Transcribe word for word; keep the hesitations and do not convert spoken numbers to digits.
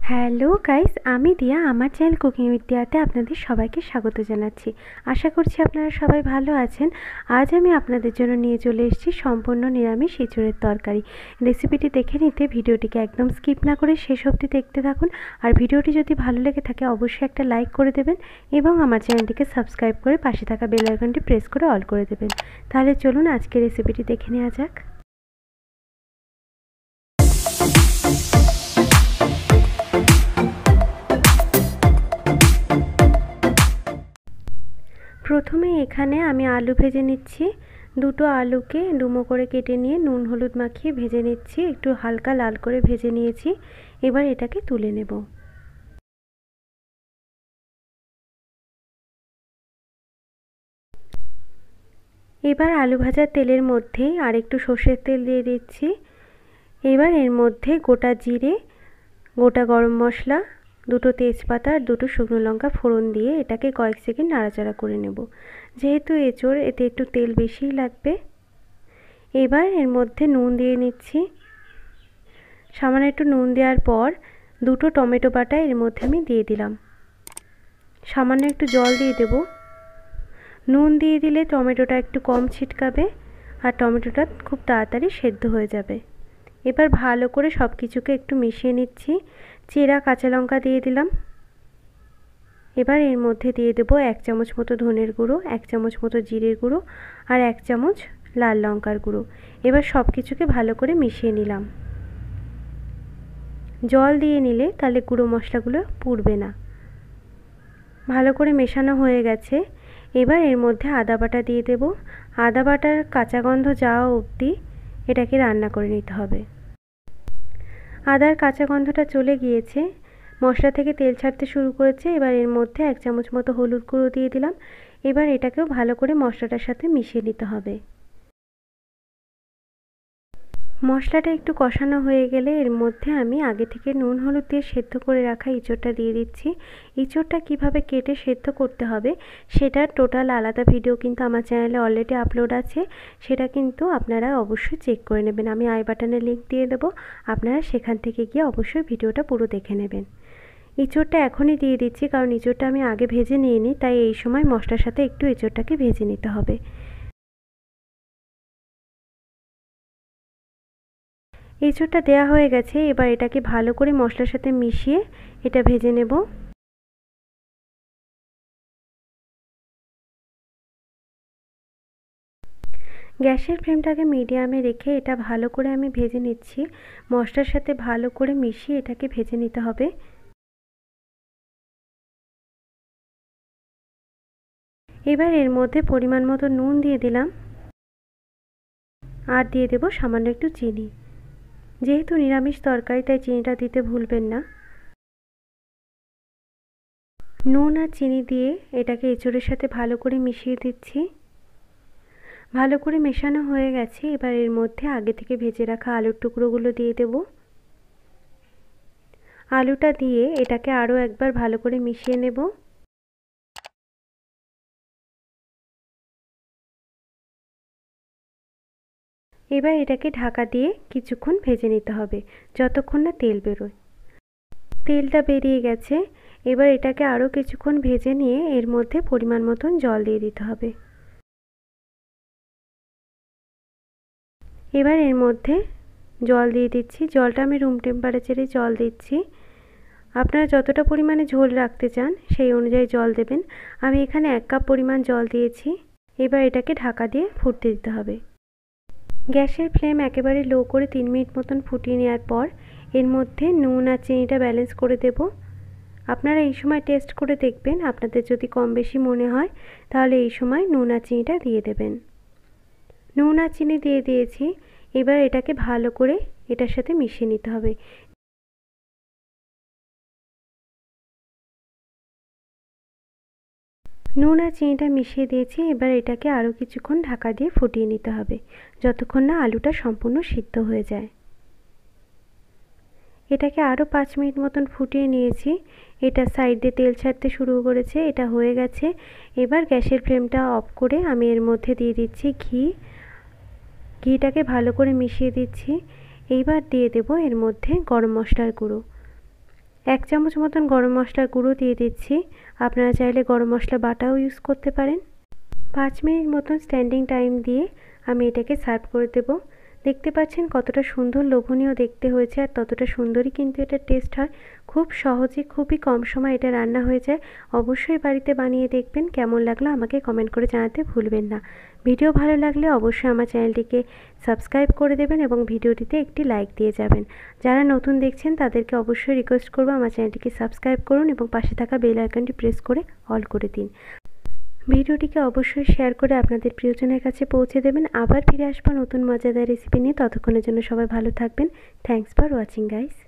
Hello guys, আমি দিয়া আমার চ্যানেল কুকিং উইথ দিয়াতে আপনাদের সবাইকে স্বাগত জানাচ্ছি। আশা করছি আপনারা সবাই ভালো আছেন। আজ আমি আপনাদের জন্য নিয়ে চলে এসেছি সম্পূর্ণ নিরামিষ এঁচোড়ের তরকারি। রেসিপিটি দেখে নিতে ভিডিওটিকে একদম স্কিপ না করে শেষ অবধি দেখতে থাকুন। আর ভিডিওটি যদি ভালো লেগে থাকে অবশ্যই একটা লাইক করে দেবেন এবং আমার চ্যানেলটিকে সাবস্ক্রাইব করে পাশে থাকা বেল আইকনটি প্রেস করে অল করে দেবেন। তাহলে চলুন আজকে রেসিপিটি দেখে নেওয়া যাক। প্রথমে এখানে আমি আলু ভেজে নিচ্ছি। দুটো আলুকে ডুমো করে কেটে নিয়ে নুন হলুদ মাখিয়ে ভেজে নিচ্ছি। একটু হালকা লাল করে ভেজে নিয়েছি। এবার এটাকে তুলে নেব। এবার আলু ভাজার তেলের মধ্যেই আর একটু সর্ষের তেল দিয়ে দিচ্ছি। এবার এর মধ্যে গোটা জিরে, গোটা গরম মশলা, দুটো তেজপাতা আর দুটো শুকনো লঙ্কা ফোড়ন দিয়ে এটাকে কয়েক সেকেন্ড নাড়াচাড়া করে নেব। যেহেতু এঁচোড় এতে একটু তেল বেশিই লাগবে। এবার এর মধ্যে নুন দিয়ে নিচ্ছি। সামান্য একটু নুন দেওয়ার পর দুটো টমেটো বাটা এর মধ্যে আমি দিয়ে দিলাম। সামান্য একটু জল দিয়ে দেব। নুন দিয়ে দিলে টমেটোটা একটু কম ছিটকাবে আর টমেটোটা খুব তাড়াতাড়ি সেদ্ধ হয়ে যাবে। এবার ভালো করে সব কিছুকে একটু মিশিয়ে নিচ্ছি। চেরা কাঁচা লঙ্কা দিয়ে দিলাম। এবার এর মধ্যে দিয়ে দেব এক চামচ মতো ধনের গুঁড়ো, এক চামচ মতো জিরের গুঁড়ো আর এক চামচ লাল লঙ্কার গুঁড়ো। এবার সব কিছুকে ভালো করে মিশিয়ে নিলাম। জল দিয়ে নিলে তাহলে গুঁড়ো মশলাগুলো পুড়বে না। ভালো করে মেশানো হয়ে গেছে। এবার এর মধ্যে আদা বাটা দিয়ে দেব। আদা বাটার কাঁচা গন্ধ যাওয়া অবধি এটাকে রান্না করে নিতে হবে। আদার কাঁচা গন্ধটা চলে গিয়েছে, মশলা থেকে তেল ছাড়তে শুরু করেছে। এবার এর মধ্যে এক চামচ মতো হলুদ গুঁড়ো দিয়ে দিলাম। এবার এটাকেও ভালো করে মশলাটার সাথে মিশিয়ে নিতে হবে। মশলাটা একটু কষানো হয়ে গেলে এর মধ্যে আমি আগে থেকে নুন হলুদ দিয়ে সেদ্ধ করে রাখা এঁচোড়টা দিয়ে দিচ্ছি। এঁচোড়টা কীভাবে কেটে সেদ্ধ করতে হবে সেটার টোটাল আলাদা ভিডিও কিন্তু আমার চ্যানেলে অলরেডি আপলোড আছে, সেটা কিন্তু আপনারা অবশ্যই চেক করে নেবেন। আমি আই বাটনে লিঙ্ক দিয়ে দেবো, আপনারা সেখান থেকে গিয়ে অবশ্যই ভিডিওটা পুরো দেখে নেবেন। এঁচোড়টা এখনই দিয়ে দিচ্ছি কারণ এঁচোড়টা আমি আগে ভেজে নিয়ে নিই, তাই এই সময় মশলার সাথে একটু এঁচোড়টাকে ভেজে নিতে হবে। এঁচোড়টা দেওয়া হয়ে গেছে। এবার এটাকে ভালো করে মশলার সাথে মিশিয়ে এটা ভেজে নেব। গ্যাসের ফ্লেমটাকে মিডিয়ামে রেখে এটা ভালো করে আমি ভেজে নিচ্ছি। মশলার সাথে ভালো করে মিশিয়ে এটাকে ভেজে নিতে হবে। এবার এর মধ্যে পরিমাণ মতো নুন দিয়ে দিলাম আর দিয়ে দেব সামান্য একটু চিনি। যেহেতু নিরামিষ তরকারি তাই চিনিটা দিতে ভুলবেন না। নুন আর চিনি দিয়ে এটাকে এঁচোড়ের সাথে ভালো করে মিশিয়ে দিচ্ছি। ভালো করে মেশানো হয়ে গেছে। এবার এর মধ্যে আগে থেকে ভেজে রাখা আলুর টুকরোগুলো দিয়ে দেব। আলুটা দিয়ে এটাকে আরও একবার ভালো করে মিশিয়ে নেব। এবার এটাকে ঢাকা দিয়ে কিছুক্ষণ ভেজে নিতে হবে, যতক্ষণ না তেল বেরোয়। তেলটা বেরিয়ে গেছে। এবার এটাকে আরও কিছুক্ষণ ভেজে নিয়ে এর মধ্যে পরিমাণ মতন জল দিয়ে দিতে হবে। এবার এর মধ্যে জল দিয়ে দিচ্ছি। জলটা আমি রুম টেম্পারেচারে জল দিচ্ছি। আপনারা যতটা পরিমাণে ঝোল রাখতে চান সেই অনুযায়ী জল দেবেন। আমি এখানে এক কাপ পরিমাণ জল দিয়েছি। এবার এটাকে ঢাকা দিয়ে ফুটতে দিতে হবে। গ্যাসের ফ্লেম একেবারে লো করে তিন মিনিট মতন ফুটিয়ে নেওয়ার পর এর মধ্যে নুন আর চিনিটা ব্যালেন্স করে দেব। আপনারা এই সময় টেস্ট করে দেখবেন, আপনাদের যদি কম বেশি মনে হয় তাহলে এই সময় নুন আর চিনিটা দিয়ে দেবেন। নুন আর চিনি দিয়ে দিয়েছি। এবার এটাকে ভালো করে এটার সাথে মিশিয়ে নিতে হবে। নুন আর চিনিটা মিশিয়ে দিয়েছি। এবার এটাকে আরও কিছুক্ষণ ঢাকা দিয়ে ফুটিয়ে নিতে হবে, যতক্ষণ না আলুটা সম্পূর্ণ সিদ্ধ হয়ে যায়। এটাকে আরও পাঁচ মিনিট মতন ফুটিয়ে নিয়েছি। এটা সাইড দিয়ে তেল ছাড়তে শুরু করেছে, এটা হয়ে গেছে। এবার গ্যাসের ফ্লেমটা অফ করে আমি এর মধ্যে দিয়ে দিচ্ছি ঘি। ঘিটাকে ভালো করে মিশিয়ে দিচ্ছি। এইবার দিয়ে দেব এর মধ্যে গরম মশলার গুঁড়ো। এক চামচ মতন গরম মশলার গুঁড়ো দিয়ে দিচ্ছি। আপনারা চাইলে গরম মশলা বাটাও ইউজ করতে পারেন। পাঁচ মিনিট মতন স্ট্যান্ডিং টাইম দিয়ে আমি এটাকে সার্ভ করে দেব। দেখতে পাচ্ছেন কতটা সুন্দর লোভনীয় দেখতে হয়েছে, আর ততটা সুন্দরই কিন্তু এটা টেস্ট হয়। খুব সহজে খুবই কম সময় এটা রান্না হয়ে যায়। অবশ্যই বাড়িতে বানিয়ে দেখবেন। কেমন লাগলো আমাকে কমেন্ট করে জানাতে ভুলবেন না। ভিডিও ভালো লাগলে অবশ্যই আমার চ্যানেলটিকে সাবস্ক্রাইব করে দেবেন এবং ভিডিওটিতে একটি লাইক দিয়ে যাবেন। যারা নতুন দেখছেন তাদেরকে অবশ্যই রিকোয়েস্ট করব আমার চ্যানেলটিকে সাবস্ক্রাইব করুন এবং পাশে থাকা বেল আইকনটি প্রেস করে অল করে দিন। ভিডিওটিকে অবশ্যই শেয়ার করে আপনাদের প্রিয়জনের কাছে পৌঁছে দেবেন। আবার ফিরে আসবো নতুন মজাদার রেসিপি নিয়ে। ততক্ষণের জন্য সবাই ভালো থাকবেন। Thanks for watching guys.